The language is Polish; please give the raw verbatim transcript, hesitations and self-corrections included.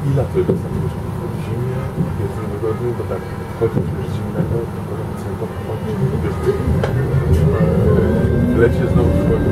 I lato jest czasami już w zimie, w pierwszym tygodniu, to tak, wchodzisz już zimnego, to gorącego, wchodzisz, w lecie znowu wchodzisz.